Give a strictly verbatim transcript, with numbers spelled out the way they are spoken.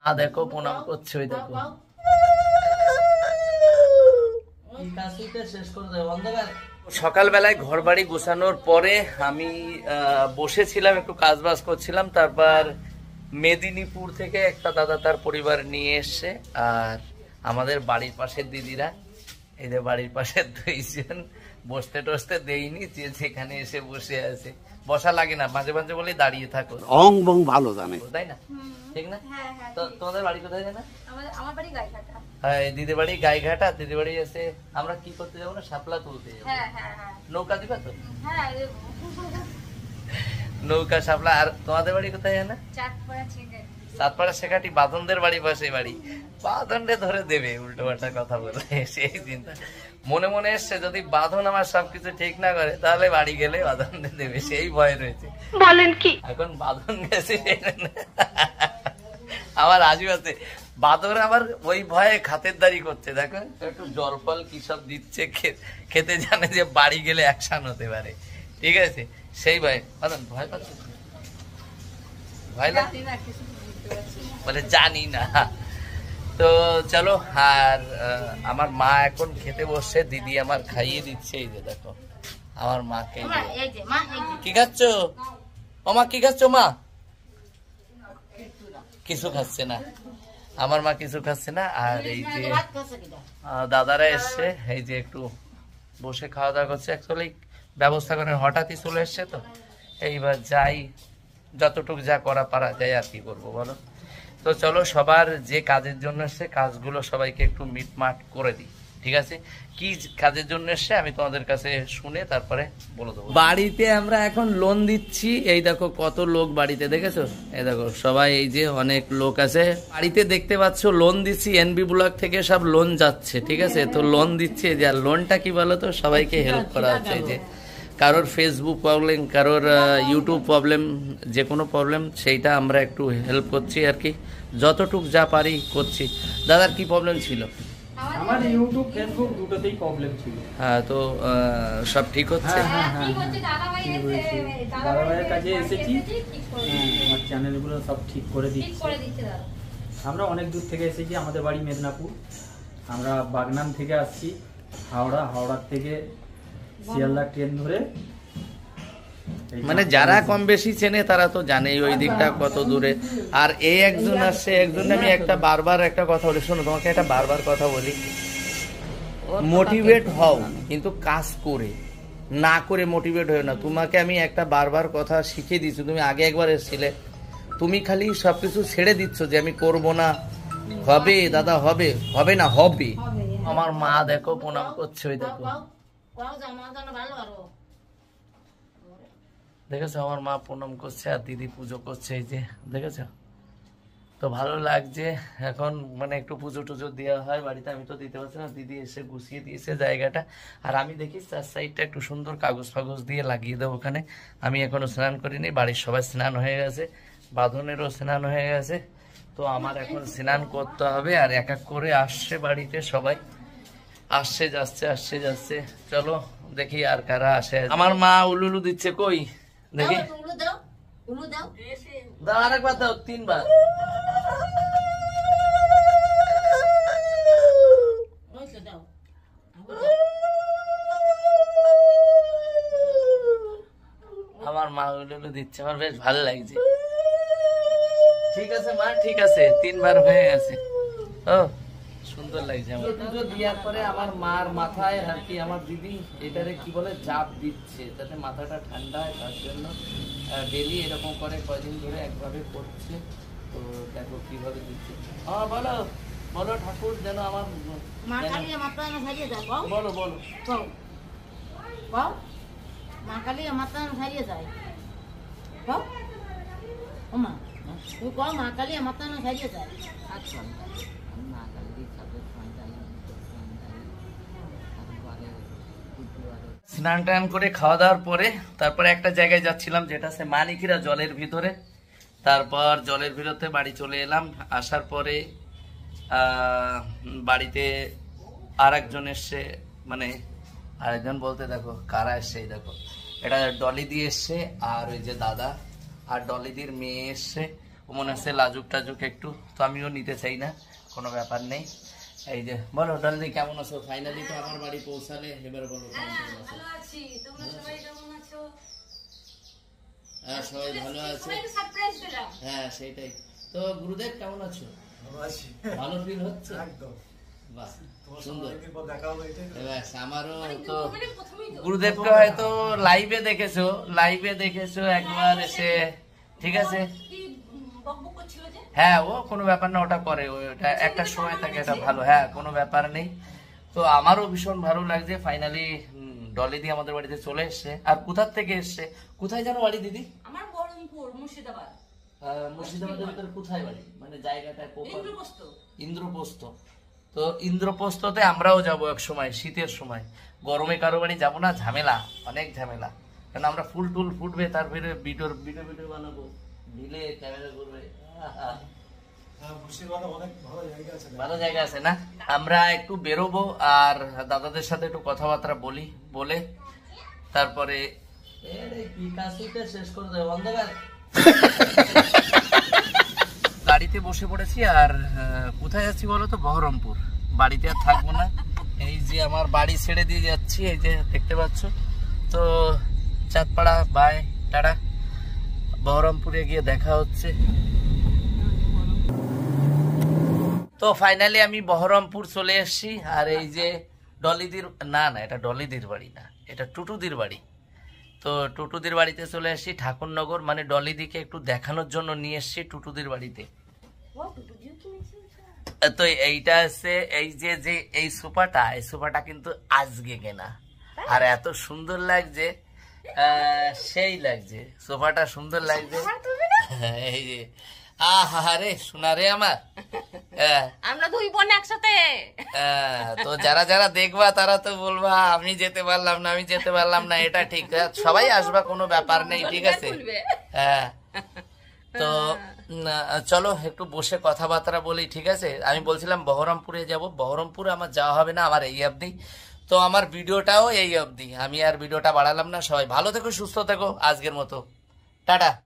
আ দেখো প্রণাম করছে, ওই দেখো সকালবেলায় ঘর বাড়ি গোছানোর পরে আমি বসেছিলাম, একটু কাজ বাজ করছিলাম। তারপর মেদিনীপুর থেকে একটা দাদা তার পরিবার নিয়ে এসছে, আর আমাদের বাড়ির পাশের দিদিরা, এদের বাড়ির পাশের দুইজন বসতে টসতে দেয়নি, যে যেখানে এসে বসে আছে। বসা লাগে না, মাঝে মাঝে বলে দাঁড়িয়ে থাকো, অং বং ভালো জানে, তাই না? ঠিক না? তো তোমাদের বাড়ি কোথায় জানা? আমার বাড়ি গাইঘাটা। হ্যাঁ, দিদি বাড়ি গাইঘাটা। দিদি বাড়ি এসে আমরা কি করতে যাবো না, শাপলা তুলতে যাবো। নৌকা দিবা তো? নৌকা শাপলা। আর তোমাদের বাড়ি কোথায় জানা? চাঁদপাড়া শেখাটি, বাঁধনদের বাড়ি পাশে বাড়ি। বাঁধনটা ধরে দেবে, উল্টো পাল্টা কথা বলে। সেই চিন্তা মনে মনে এসছে, যদি বাঁধন আমার সবকিছু ঠিক না করে তাহলে বাড়ি গেলে বাঁধন দেবে, সেই ভয় রয়েছে। বলেন কি? এখন বাঁধন গেছে আমার রাজু আছে, বাঁধন আবার ওই ভয়ে খাতের দাড়ি করছে। দেখো একটু জল ফল কি সব দিচ্ছে, খেতে জানে যে বাড়ি গেলে অ্যাকশন হতে পারে। ঠিক আছে, সেই ভয়ে বাঁধন ভয় পাচ্ছে, ভয় লাগছে বলে জানি না। তো চলো, আর আমার মা এখন খেতে বসছে, দিদি আমার খাইয়ে দিচ্ছে। এই যে দেখো আমার মাকে, কি খাচ্ছ ও মা? কি খাচ্ছ মা? কিছু খাচ্ছে না আমার মা, কিছু খাচ্ছে না। আর এই যে দাদারা এসছে, এই যে একটু বসে খাওয়া দাওয়া করছে। অ্যাকচুয়ালি ব্যবস্থা করে হঠাৎই চলে এসছে, তো এইবার যাই, যতটুকু যা করা পারা যায় আর কি করবো বলো। তো চলো, সবার যে কাজের জন্য এসছে কাজগুলো সবাইকে একটু মিটমাট করে দিই। ঠিক আছে, কি কাজের জন্য এসছে আমি তোমাদের কাছে শুনে তারপরে বলে দেবো। বাড়িতে আমরা এখন লোন দিচ্ছি, এই দেখো কত লোক বাড়িতে, দেখেছো? এই দেখো সবাই, এই যে অনেক লোক আছে বাড়িতে, দেখতে পাচ্ছ লোন দিচ্ছি। এনবি ব্লক থেকে সব লোন যাচ্ছে, ঠিক আছে? তো লোন দিচ্ছে, যে লোনটা কি বলো তো, সবাইকে হেল্প করা হচ্ছে। এই যে কারোর ফেসবুক প্রবলেম, কারোর ইউটিউব প্রবলেম, যে কোনো প্রবলেম, সেইটা আমরা একটু হেল্প করছি আর কি, যতটুক যা পারি করছি। দাদার কি প্রবলেম ছিল? আমার ইউটিউব ফেসবুক দুটোতেই প্রবলেম ছিল। হ্যাঁ, তো সব ঠিক হচ্ছে? হ্যাঁ হ্যাঁ দাদাভাইয়ের কাছে এসেছি, আমার চ্যানেলগুলো সব ঠিক করে দিচ্ছে। আমরা অনেক দূর থেকে এসেছি, আমাদের বাড়ি মেদিনীপুর, আমরা বাগনান থেকে আসছি, হাওড়া, হাওড়ার থেকে শিয়ালদা ট্রেন ধরে। মানে যারা কম বেশি চেনে তারা তো জানেই ওই দিকটা কত দূরে। আর এই একজন আসছে, একজন আমি একটা বারবার একটা কথা বলি, শোনো তোমাকে একটা বারবার কথা বলি, মোটিভেট হও কিন্তু কাজ করে, না করে মোটিভেট হও না। তোমাকে আমি একটা বারবার কথা শিখিয়ে দিচ্ছি, তুমি আগে একবার এসেছিলে, তুমি খালি সবকিছু ছেড়ে দিচ্ছ যে আমি করব না, হবে দাদা, হবে হবে না, হবে। আমার মা দেখো প্রণাম করছে, ওই দেখো, দেখেছো আমার মা প্রণাম করছে, আর দিদি পুজো করছে, এই যে দেখেছো। তো ভালো লাগছে। এখন মানে একটু পুজো টুজো দেওয়া হয় বাড়িতে, আমি তো দিতে পারছি না, দিদি এসে গুছিয়ে দিয়েছে জায়গাটা। আর আমি দেখি চার সাইডটা একটু সুন্দর কাগজ ফাগজ দিয়ে লাগিয়ে দেবো ওখানে। আমি এখনো স্নান করিনি, বাড়ির সবাই স্নান হয়ে গেছে, বাঁধনেরও স্নান হয়ে গেছে। তো আমার এখন স্নান করতে হবে। আর এক এক করে আসছে বাড়িতে সবাই, আসছে যাচ্ছে আসছে যাচ্ছে। চলো দেখি আর কারা আসে। আমার মা উলুলু দিচ্ছে, কই দেখি, দাও আরেকবার দাও, তিনবার। আমার মা উলুলু দিচ্ছে, আমার বেশ ভালো লাগছে। ঠিক আছে মা, ঠিক আছে, তিনবার হয়ে গেছে। ও সুন্দর লাগছে আমার। পুজো দেওয়ার পরে আমার মার মাথায় আর কি আমার দিদি এটারে কি বলে জাপ দিচ্ছে, যাতে মাথাটা ঠান্ডা হয়, তার জন্য ডেলি এরকম করে কয়দিন ধরে একভাবে করছে। তো দেখো কিভাবে দিচ্ছে। হ্যাঁ বলো বলো, ঠাকুর যেন আমার বলো বলো মা কালী মাথা ছাড়িয়ে যায়, তুই কও মা কালী মাথা ছাড়িয়ে যায়। আচ্ছা, স্নান টান করে খাওয়া দাওয়ার পরে তারপরে একটা জায়গায় যাচ্ছিলাম, যেটা আছে মানিকিরা জলের ভিতরে। তারপর জলের ভিতরে বাড়ি চলে এলাম। আসার পরে বাড়িতে আর একজন এসছে, মানে আরেকজন বলতে দেখো কারা এসছে, দেখো এটা ডলি দিয়ে এসছে, আর ওই যে দাদা আর ডলিদির মেয়ে এসছে। মনে হচ্ছে লাজুক টাজুক একটু, তো আমিও নিতে চাই না, কোনো ব্যাপার নেই। এই যে বলো ডলদি কেমন আছো? ফাইনালি তো আমার বাড়ি পৌঁছালে, এবার বলো কেমন আছো? হ্যাঁ সবাই ভালো আছে। হ্যাঁ সেটাই তো। গুরুদেব কেমন আছো? ভালো ফিল হচ্ছে? বাহ সুন্দর। আমারও তো গুরুদেবকে হয়তো লাইভে দেখেছো, লাইভে দেখেছো একবার এসে, ঠিক আছে? হ্যাঁ ও কোনো ব্যাপার না, ওটা করে, ওটা একটা সময় থাকে, এটা ভালো, হ্যাঁ কোনো ব্যাপার নেই। তো আমারও ভীষণ ভালো লাগছে ফাইনালি ডলি দি আমাদের বাড়িতে চলে এসছে। আর কোথার থেকে এসছে? কোথায় জানো বাড়ি দিদি? আমার বহরমপুর, মুর্শিদাবাদ। মুর্শিদাবাদের ভিতরে কোথায় বাড়ি, মানে জায়গাটা? ইন্দ্রপ্রস্থ। ইন্দ্রপ্রস্থ। তো ইন্দ্রপ্রস্থতে আমরাও যাবো এক সময়, শীতের সময়। গরমে কারো বাড়ি যাবো না, ঝামেলা, অনেক ঝামেলা। কারণ আমরা ফুল টুল ফুটবে, তারপরে ভিডিও ভিডিও ভিডিও বানাবো, ঢিলে ক্যামেরা করবে, ভালো জায়গা আছে না? আমরা একটু বেরোবো আর দাদাদের সাথে একটু কথাবার্তা বলি, বলে তারপরে শেষ করে দেবো। অন্ধকার গাড়িতে বসে পড়েছি আর কোথায় যাচ্ছি বলো তো? বহরমপুর। বাড়িতে আর থাকবো না, এই যে আমার বাড়ি ছেড়ে দিয়ে যাচ্ছি, এই যে দেখতে পাচ্ছ। তো চাঁদপাড়া বাই টাটা, বহরমপুরে গিয়ে দেখা হচ্ছে। তো ফাইনালি আমি বহরমপুর চলে এসেছি। আর এই যে ডলিদির, না না এটা ডলিদির বাড়ি না, এটা টুটুদির বাড়ি। তো টুটুদির বাড়িতে চলে এসেছি, ঠাকুরনগর, মানে ডলিদিকে একটু দেখানোর জন্য নিয়ে এসেছি টুটুদির বাড়িতে। তো এইটা হচ্ছে এই যে যে এই সোফাটা, এই সোফাটা কিন্তু আজকে কেনা, আর এত সুন্দর লাগছে, সেই লাগছে, সোফাটা সুন্দর লাগছে। এই যে আহা রে শোনা রে আমার, আমরা দুই বোন একসাথে। তো যারা যারা দেখবা তারা তো বলবা আমি যেতে পারলাম না, আমি যেতে পারলাম না, এটা ঠিক, সবাই আসবা, কোনো ব্যাপার নেই, ঠিক আছে? হ্যাঁ তো চলো একটু বসে কথাবার্তা বলি, ঠিক আছে? আমি বলছিলাম বহরমপুরে যাব, বহরমপুরে আমার যাওয়া হবে না, আমার এই অবধি। তো আমার ভিডিওটাও এই অবধি, আমি আর ভিডিওটা বাড়ালাম না। সবাই ভালো থেকো, সুস্থ থেকো, আজকের মতো টাটা।